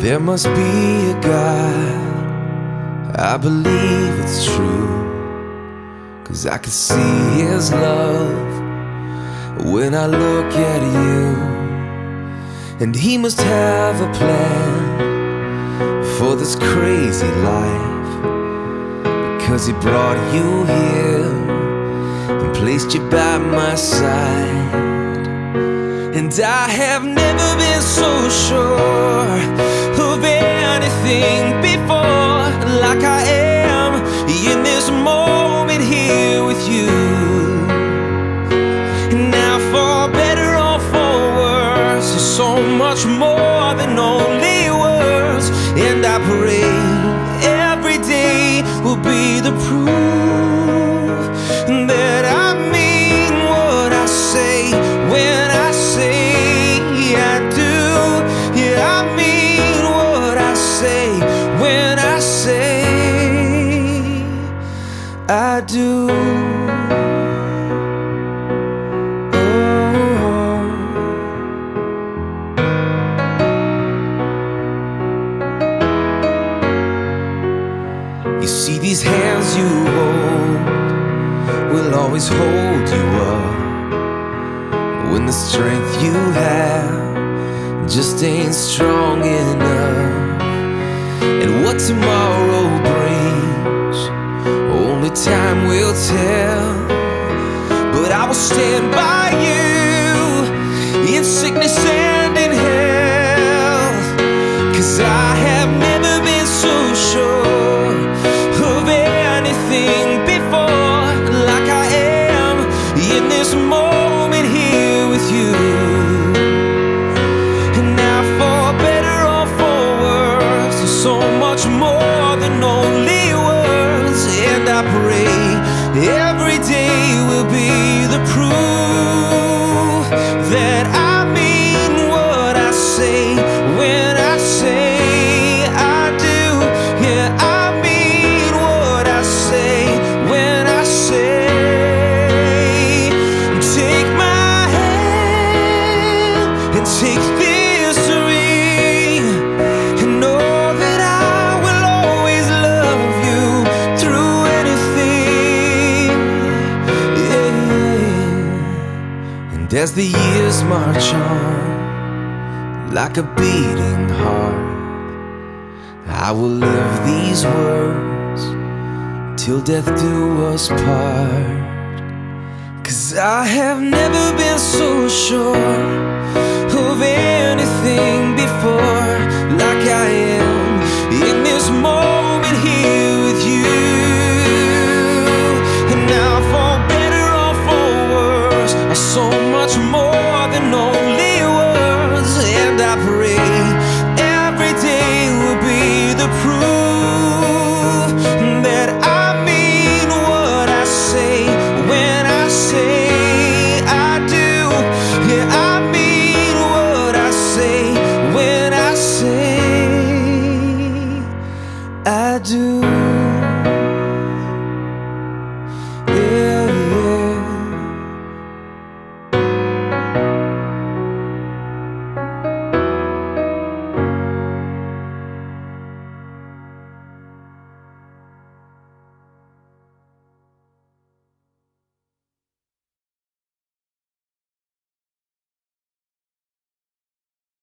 There must be a God, I believe it's true, 'cause I can see His love when I look at you. And He must have a plan for this crazy life, because He brought you here and placed you by my side. And I have never been so sure of anything before, like I am in this moment here with you. Now for better or for worse, there's so much more than only words. And I pray every day will be the proof that I mean what I say when I say I do. Yeah, I mean what I say when I say I do. You see, these hands you hold will always hold you up when the strength you have just ain't strong enough. And what tomorrow brings, only time will tell. But I will stand by you in sickness and in health, 'cause I have never been so sure of anything before, like I am in this moment here with you. And now for better or for worse, there's so much more than only words. And I pray every day will be the proof that I mean what I say when I say I do. Yeah, I mean what I say when I say. Take my hand and take this ring, and know that I will always love you through anything. Yeah. And as the years march on like a beating heart, I will live these words till death do us part. 'Cause I have never been so sure of anything before, like I am in this moment here with you. And now for better or for worse, so much more than only words. And I pray every day will be the proof that I mean what I say when I say I do. Yeah, I mean what I say when I say I do.